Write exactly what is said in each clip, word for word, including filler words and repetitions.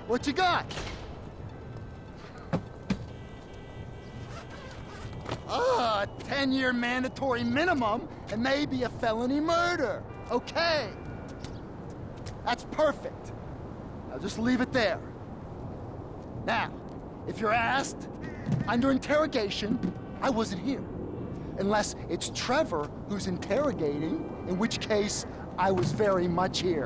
What you got? Ah, a ten-year mandatory minimum and maybe a felony murder. Okay. That's perfect. I'll just leave it there. Now, if you're asked, under interrogation, I wasn't here. Unless it's Trevor who's interrogating, in which case, I was very much here.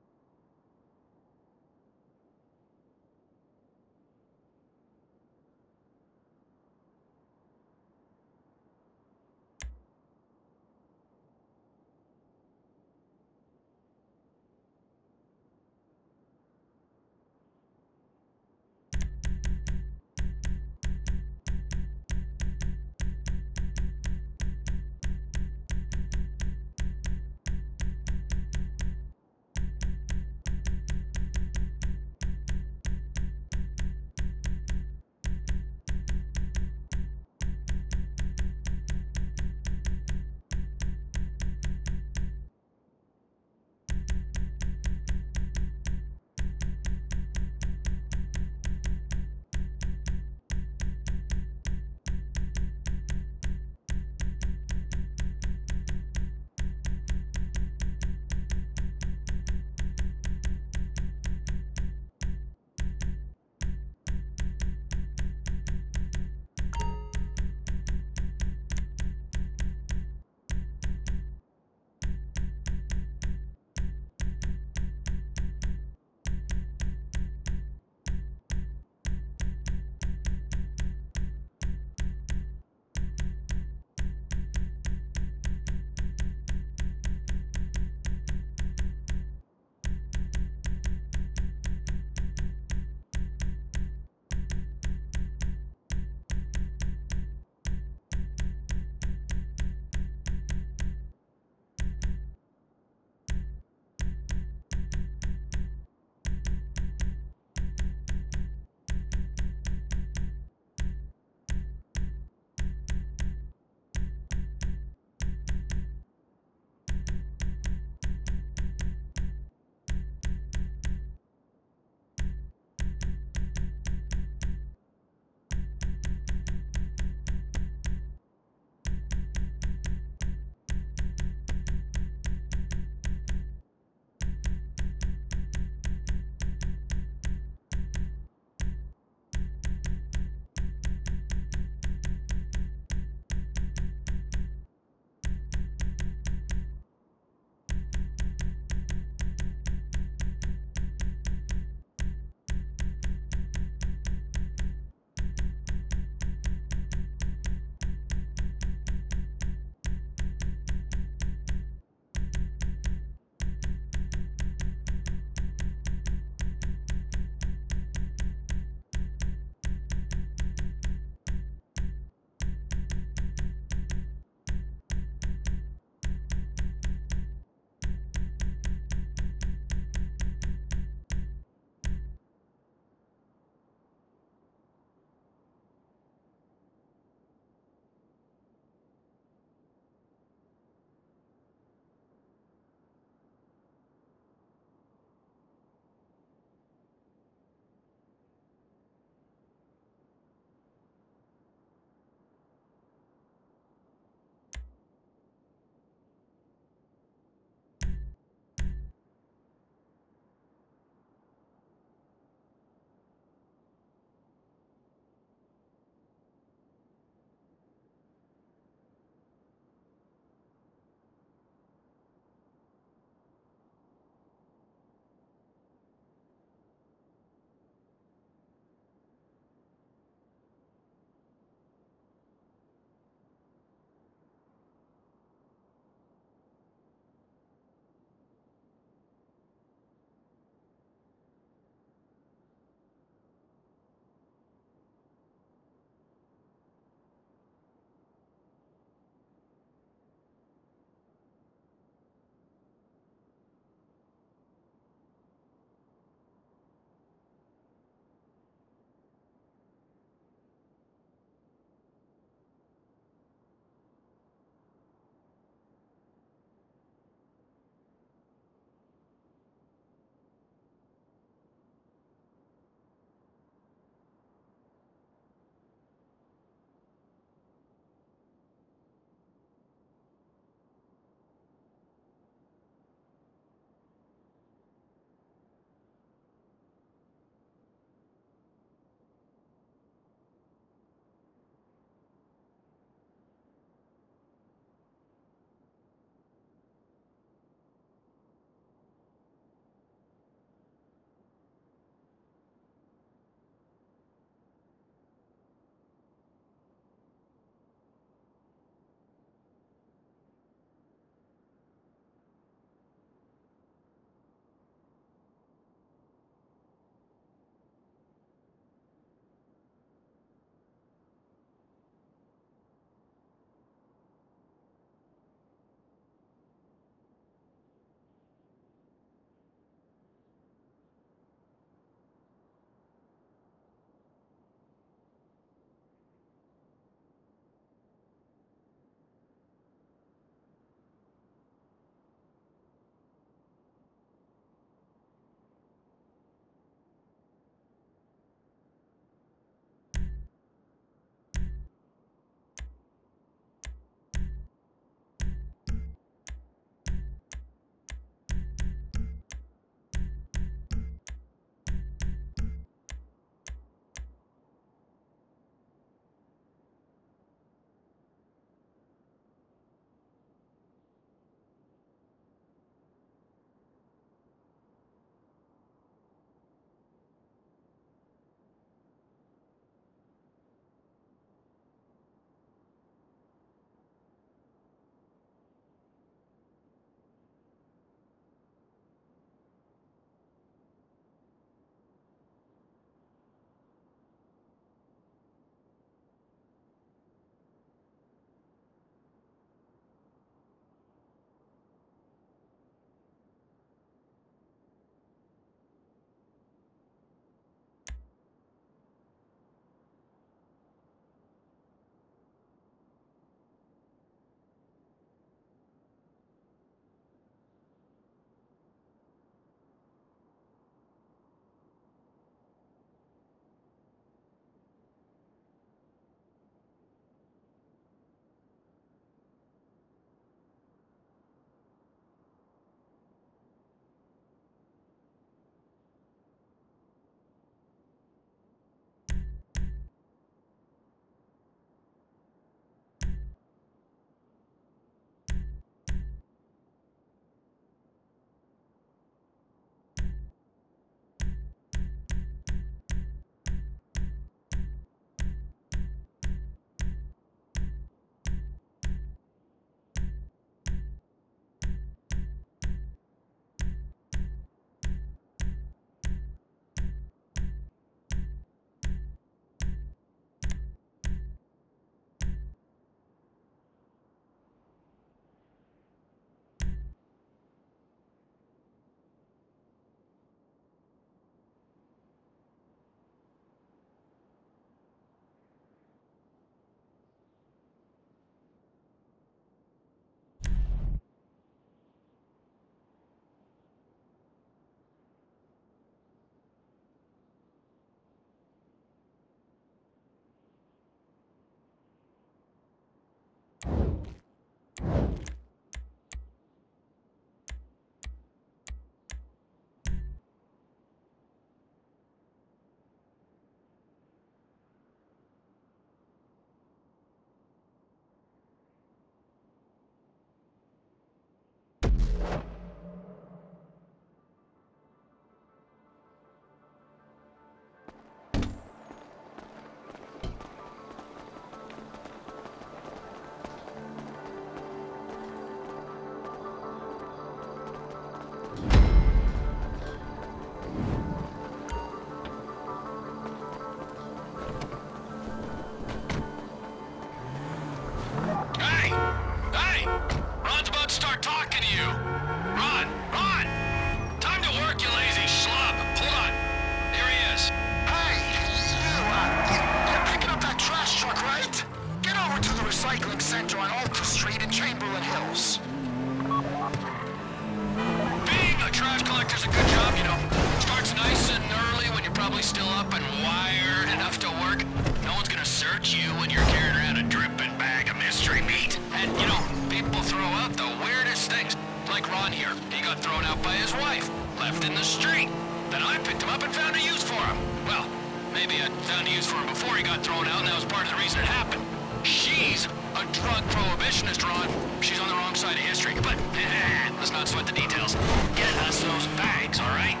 got thrown out by his wife, left in the street. Then I picked him up and found a use for him. Well, maybe I found a use for him before he got thrown out, and that was part of the reason it happened. She's a drug prohibitionist, Ron. She's on the wrong side of history. But, let's not sweat the details. Get us those bags, all right?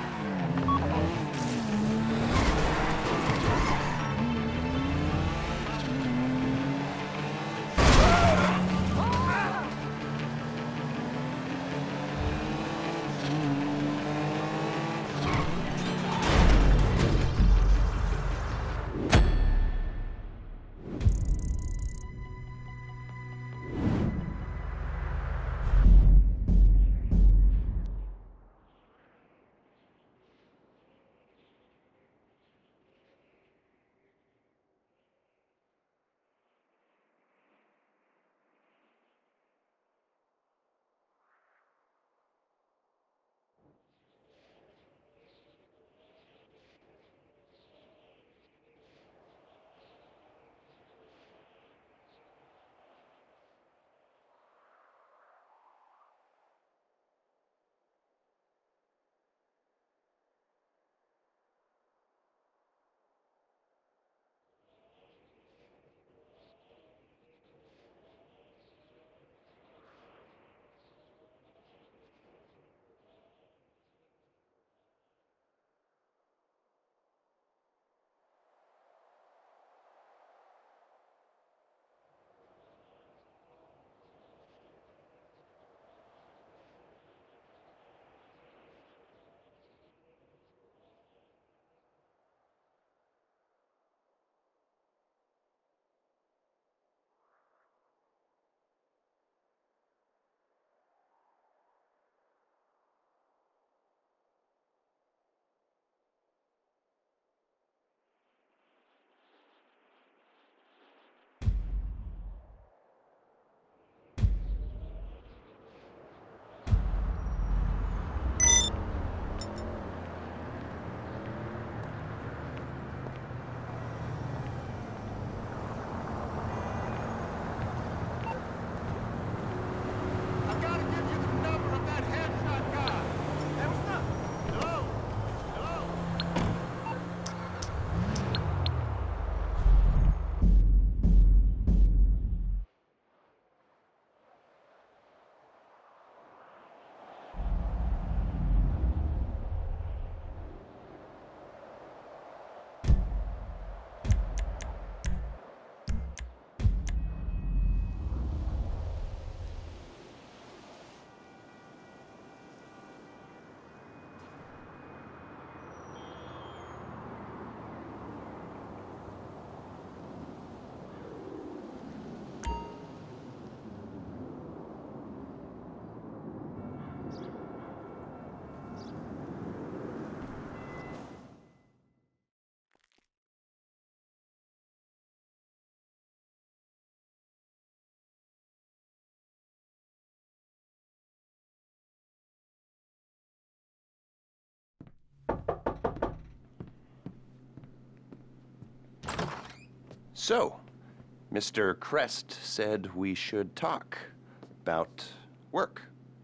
So, Mister Crest said we should talk about work,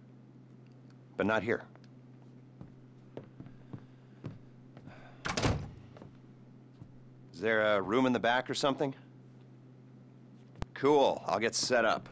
but not here. Is there a room in the back or something? Cool, I'll get set up.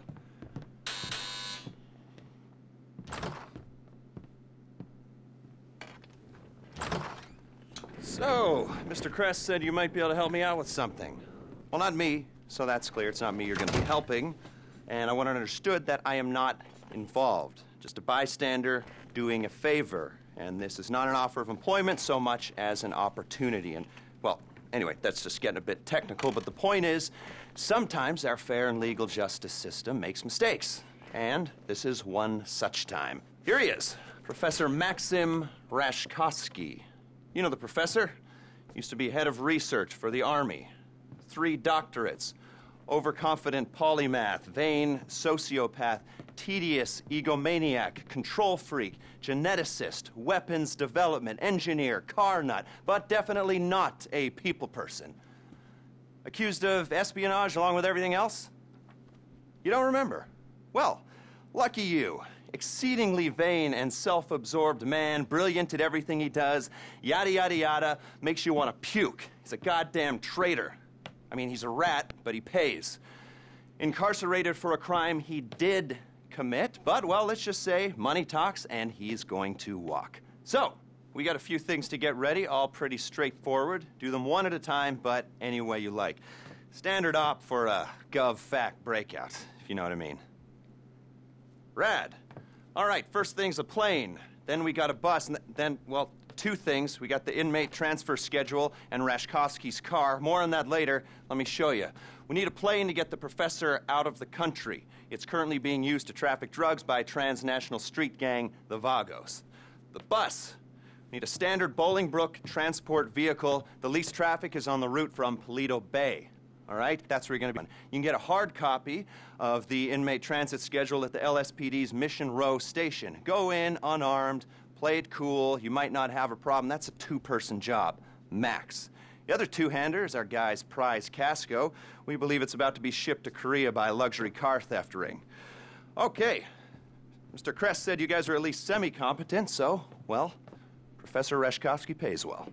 So, Mister Crest said you might be able to help me out with something. Well, not me, so that's clear. It's not me you're gonna be helping. And I want it understood that I am not involved. Just a bystander doing a favor. And this is not an offer of employment so much as an opportunity. And, well, anyway, that's just getting a bit technical, but the point is, sometimes our fair and legal justice system makes mistakes. And this is one such time. Here he is, Professor Maxim Rashkovsky. You know the professor? Used to be head of research for the Army. Three doctorates. Overconfident polymath, vain sociopath, tedious egomaniac, control freak, geneticist, weapons development, engineer, car nut, but definitely not a people person. Accused of espionage along with everything else? You don't remember? Well, lucky you. exceedingly vain and self-absorbed man, brilliant at everything he does, yada, yada, yada, makes you want to puke. He's a goddamn traitor. I mean, he's a rat, but he pays. Incarcerated for a crime he did commit, but, well, let's just say money talks, and he's going to walk. So, we got a few things to get ready, all pretty straightforward. Do them one at a time, but any way you like. Standard op for a gov-fac breakout, if you know what I mean. Rad. All right, first thing's a plane. Then we got a bus, and th then, well, two things. We got the inmate transfer schedule and Rashkovsky's car. More on that later. Let me show you. We need a plane to get the professor out of the country. It's currently being used to traffic drugs by a transnational street gang, the Vagos. The bus. We need a standard Bolingbrook transport vehicle. The least traffic is on the route from Paleto Bay. All right, that's where you're going to be. You can get a hard copy of the inmate transit schedule at the L S P D's Mission Row station. Go in unarmed, play it cool. You might not have a problem. That's a two-person job, max. The other two-hander is our guy's prize Casco. We believe it's about to be shipped to Korea by a luxury car theft ring. Okay, Mister Kress said you guys are at least semi-competent, so, well, Professor Rashkovsky pays well.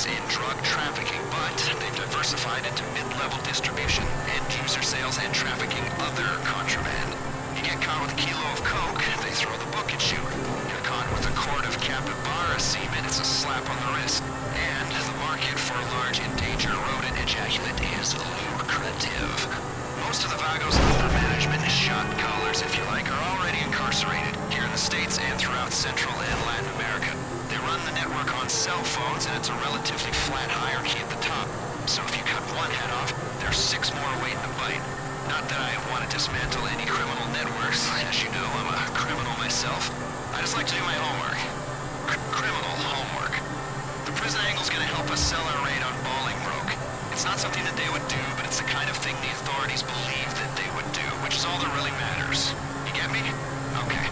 specialize in drug trafficking, but they've diversified into mid-level distribution, end-user sales, and trafficking other contraband. You get caught with a kilo of coke, they throw the book at you. You're caught with a quart of capybara semen, it's a slap on the wrist. And the market for large endangered rodent ejaculate is lucrative. Most of the Vagos under management, shot callers if you like, are already incarcerated here in the States and throughout Central and Latin America. They run the network on cell phones, and it's a relatively flat hierarchy at the top. So if you cut one head off, there's six more waiting to bite. Not that I want to dismantle any criminal networks. As you know, I'm a criminal myself. I just like to do my homework. C criminal homework. The prison angle's gonna help us sell our raid on Bolingbroke. It's not something that they would do, but it's the kind of thing the authorities believe that they would do, which is all that really matters. You get me? Okay.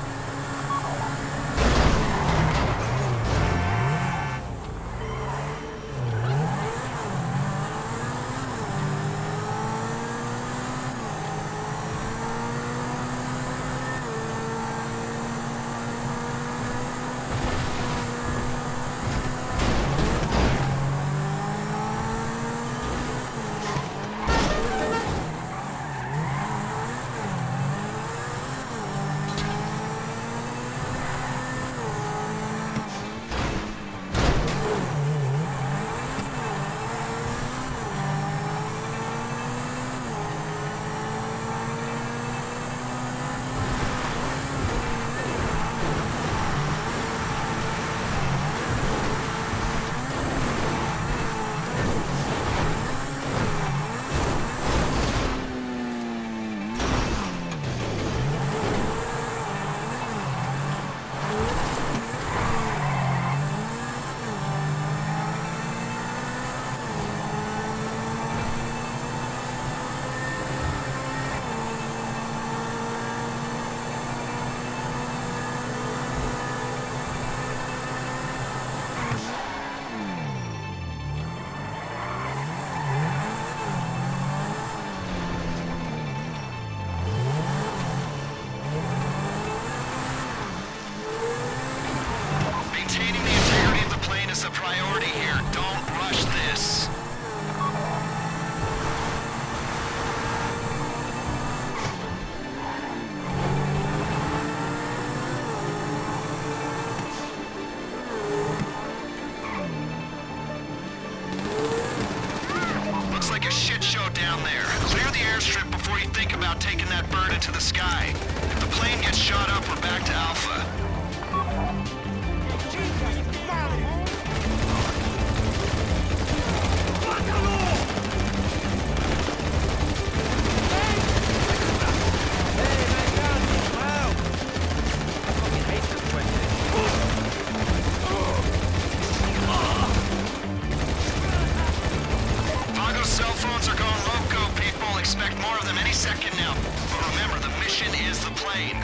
Taking that bird into the sky. If the plane gets shot up, we're back to Alpha. Vago's cell phones are going loco, people. Expect more of them any second now. But remember, the mission is the plane.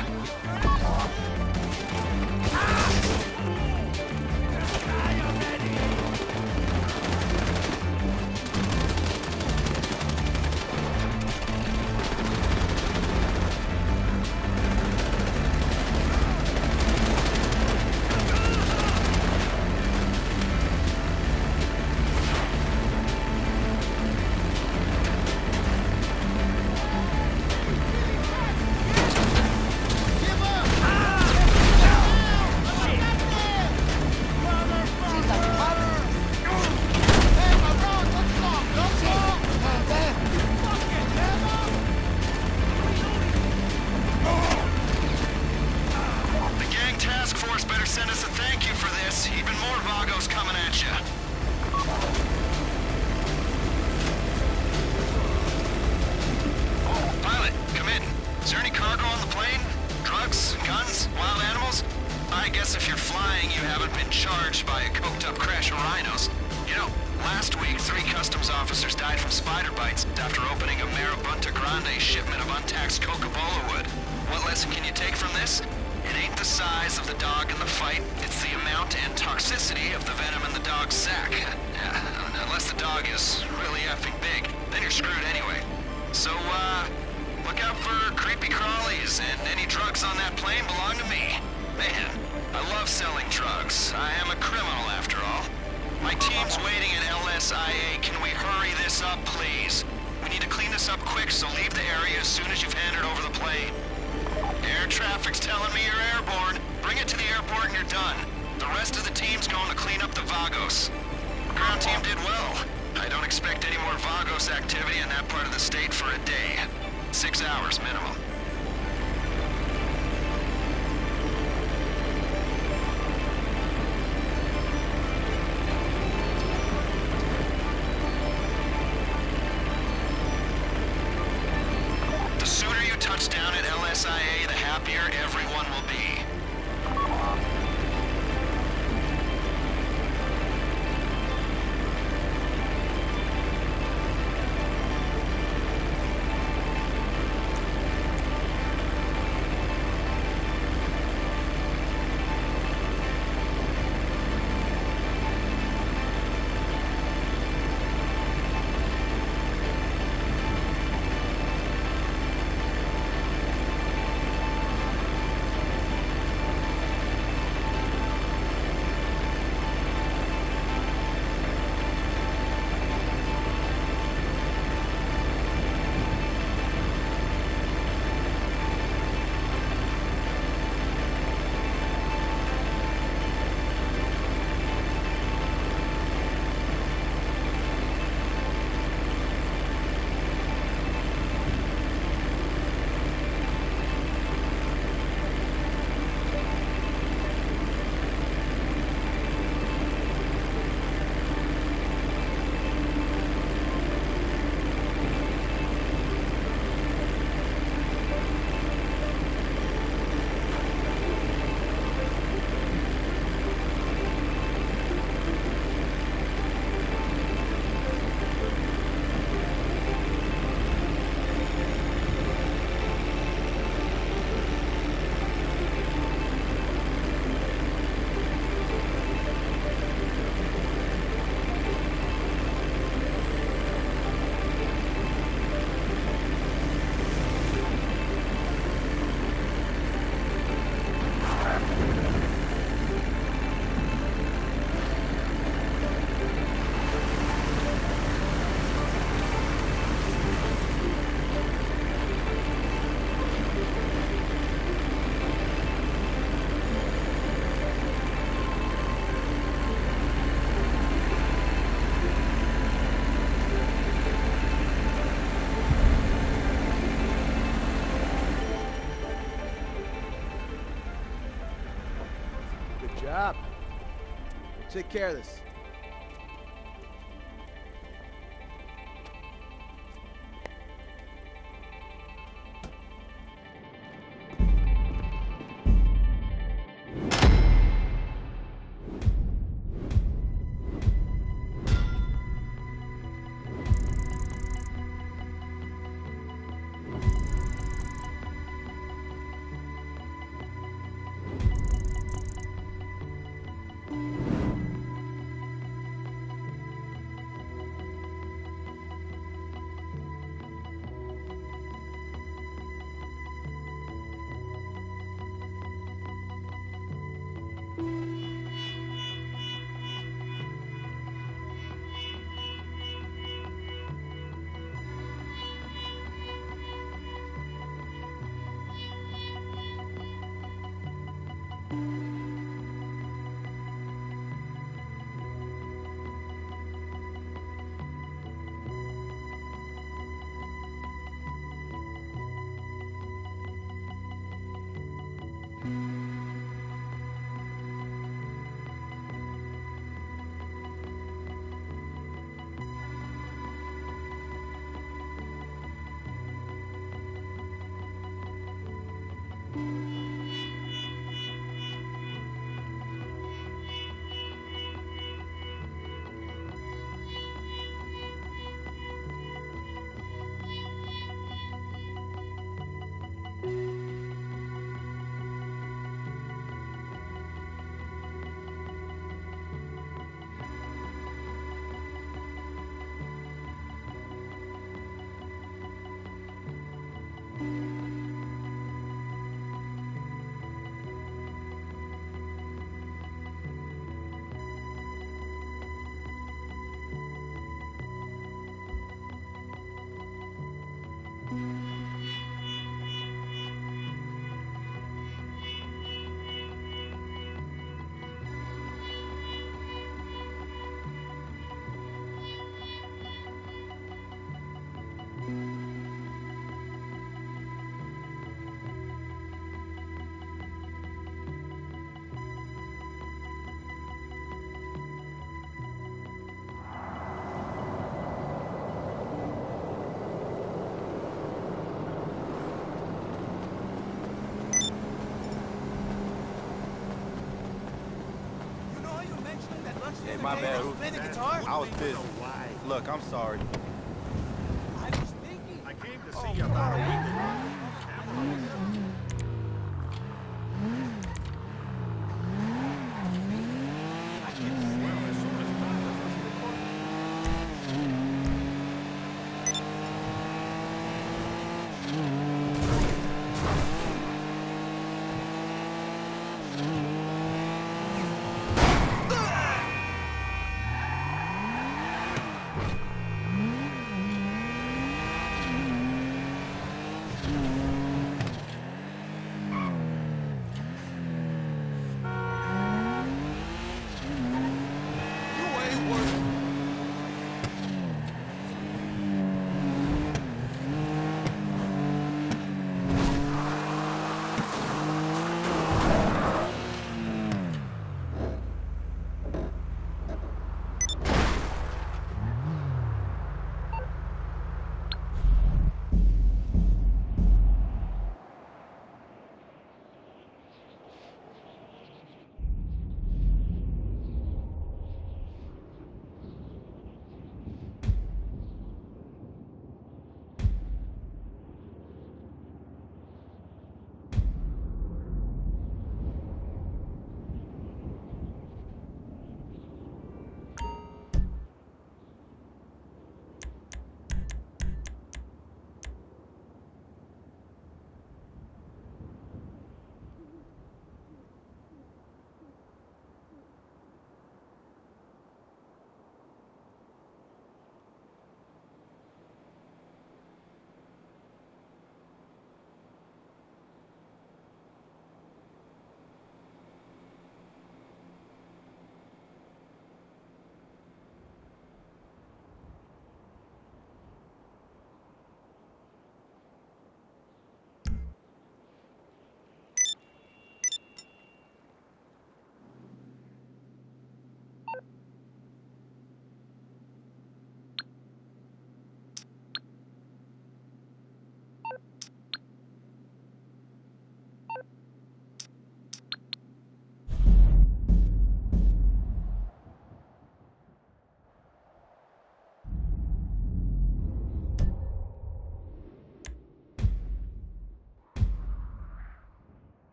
Send us a thank you for this. Even more Vagos coming at you. Pilot, come in. Is there any cargo on the plane? Drugs, guns, wild animals? I guess if you're flying, you haven't been charged by a coked-up crash of rhinos. You know, last week, three customs officers died from spider bites after opening a Marabunta Grande shipment of untaxed Coca-Cola wood. What lesson can you take from this? It ain't the size of the dog in the fight, it's the amount and toxicity of the venom in the dog's sack. Yeah, unless the dog is really effing big, then you're screwed anyway. So, uh, look out for creepy crawlies, and any drugs on that plane belong to me. Man, I love selling drugs. I am a criminal after all. My team's waiting in S I A, can we hurry this up, please? We need to clean this up quick, so leave the area as soon as you've handed over the plane. Air traffic's telling me you're airborne. Bring it to the airport and you're done. The rest of the team's going to clean up the Vagos. Ground team did well. I don't expect any more Vagos activity in that part of the state for a day. Six hours minimum. The sooner you touch down at L S I A, the happier everyone will be. Job. Take care of this. Hey, my bad. Play the guitar? I was busy. Look, I'm sorry. I was thinking. I came to see you about a week ago.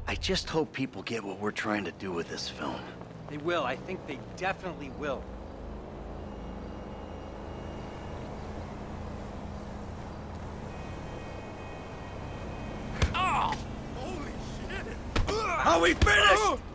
I just hope people get what we're trying to do with this film. They will. I think they definitely will. Oh! Holy shit! Are we finished?